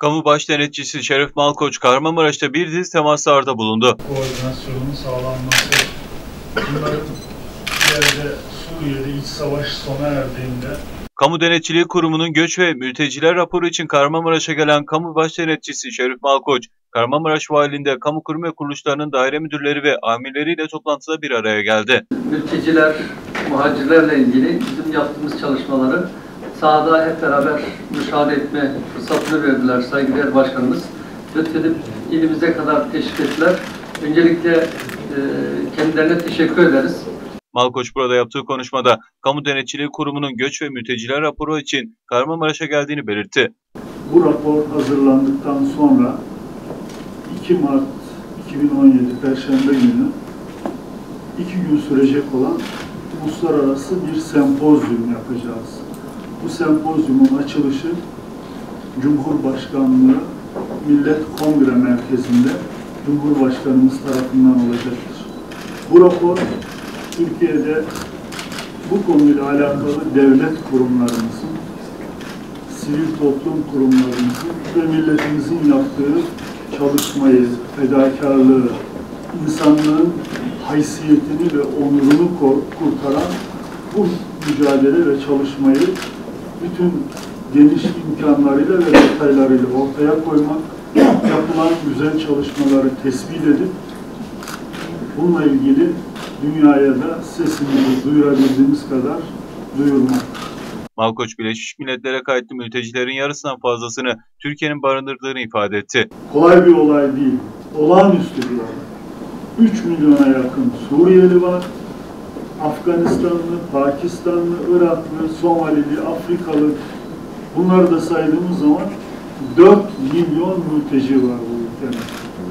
Kamu Baş Denetçisi Şeref Malkoç, Kahramanmaraş'ta bir dizi temaslarda bulundu. Koordinasyonun sağlanması, bunların bir yerde Suriye'de iç savaş sona erdiğinde... Kamu Denetçiliği Kurumu'nun göç ve mülteciler raporu için Kahramanmaraş'a gelen Kamu Baş Denetçisi Şeref Malkoç, Kahramanmaraş Valiliğinde kamu kurum ve kuruluşlarının daire müdürleri ve amirleriyle toplantıda bir araya geldi. Mülteciler, muhacirlerle ilgili bizim yaptığımız çalışmaları sahada hep beraber müşahede etme fırsatını verdiler saygıdeğer başkanımız. Lütfedip ilimize kadar teşrif ettiler. Öncelikle kendilerine teşekkür ederiz. Malkoç burada yaptığı konuşmada Kamu Denetçiliği Kurumu'nun göç ve mülteciler raporu için Kahramanmaraş'a geldiğini belirtti. Bu rapor hazırlandıktan sonra 2 Mart 2017 Perşembe günü 2 gün sürecek olan uluslararası bir sempozyum yapacağız. Bu sempozyumun açılışı Cumhurbaşkanlığı Millet Kongre Merkezi'nde Cumhurbaşkanımız tarafından olacaktır. Bu rapor Türkiye'de bu konuyla alakalı devlet kurumlarımızın, sivil toplum kurumlarımızın ve milletimizin yaptığı çalışmayı, fedakarlığı, insanlığın haysiyetini ve onurunu kurtaran bu mücadele ve çalışmayı bütün geniş imkanlarıyla ve detaylarıyla ortaya koymak, yapılan güzel çalışmaları tespit edip bununla ilgili dünyaya da sesimizi duyurabildiğimiz kadar duyurmak. Malkoç, Birleşmiş Milletler'e kayıtlı mültecilerin yarısından fazlasını Türkiye'nin barındırdığını ifade etti. Kolay bir olay değil, olağanüstü bir olay. 3 milyona yakın Suriyeli var, Afganistanlı, Pakistanlı, Iraklı, Somalili, Afrikalı, bunları da saydığımız zaman 4 milyon mülteci var bu ülkede.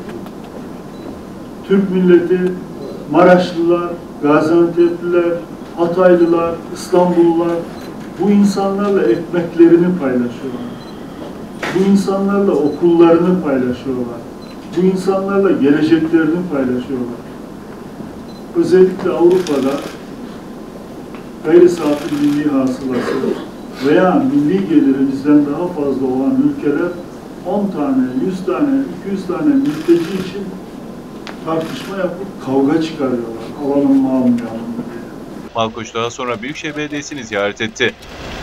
Türk milleti, Maraşlılar, Gaziantep'liler, Hataylılar, İstanbullular bu insanlarla ekmeklerini paylaşıyorlar. Bu insanlarla okullarını paylaşıyorlar. Bu insanlarla geleceklerini paylaşıyorlar. Özellikle Avrupa'da gayri safi milli hasılası veya milli gelirimizden daha fazla olan ülkeler 10 tane, 100 tane, 200 tane mülteci için tartışma yapıp kavga çıkarıyorlar. Alalım mı almayalım mı diye. Malkoç daha sonra Büyükşehir Belediyesi'ni ziyaret etti.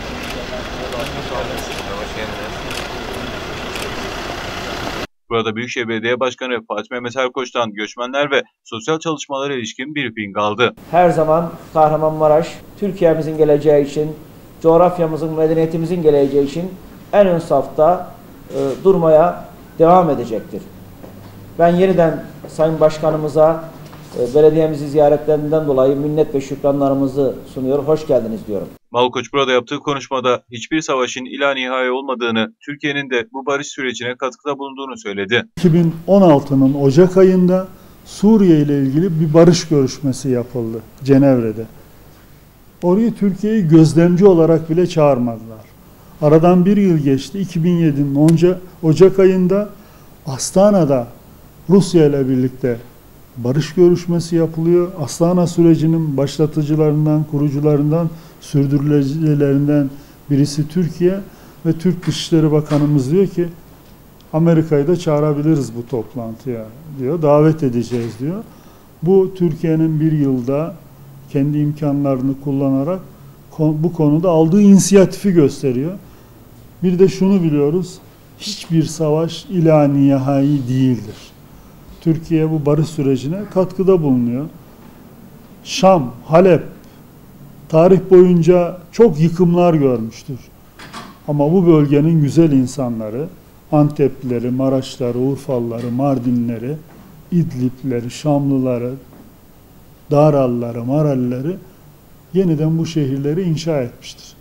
Burada Büyükşehir Belediye Başkanı Fatih Mehmet Erkoç'tan göçmenler ve sosyal çalışmalara ilişkin briefing aldı. Her zaman Kahramanmaraş, Türkiye'mizin geleceği için, coğrafyamızın, medeniyetimizin geleceği için en ön safta durmaya devam edecektir. Ben yeniden Sayın Başkanımıza belediyemizi ziyaretlerinden dolayı minnet ve şükranlarımızı sunuyor. Hoş geldiniz diyorum. Malkoç burada yaptığı konuşmada hiçbir savaşın ila nihai olmadığını, Türkiye'nin de bu barış sürecine katkıda bulunduğunu söyledi. 2016'nın Ocak ayında Suriye ile ilgili bir barış görüşmesi yapıldı Cenevre'de. Oraya Türkiye'yi gözlemci olarak bile çağırmadılar. Aradan bir yıl geçti. 2007'nin Ocak ayında Astana'da Rusya ile birlikte barış görüşmesi yapılıyor. Astana sürecinin başlatıcılarından, kurucularından, sürdürücülerinden birisi Türkiye ve Türk Dışişleri Bakanımız diyor ki Amerika'yı da çağırabiliriz bu toplantıya diyor. Davet edeceğiz diyor. Bu Türkiye'nin bir yılda kendi imkanlarını kullanarak bu konuda aldığı inisiyatifi gösteriyor. Bir de şunu biliyoruz. Hiçbir savaş ila nihai değildir. Türkiye bu barış sürecine katkıda bulunuyor. Şam, Halep tarih boyunca çok yıkımlar görmüştür. Ama bu bölgenin güzel insanları, Anteplileri, Maraşları, Urfalıları, Mardinleri, İdlipleri, Şamlıları, Daralları, Marallileri yeniden bu şehirleri inşa etmiştir.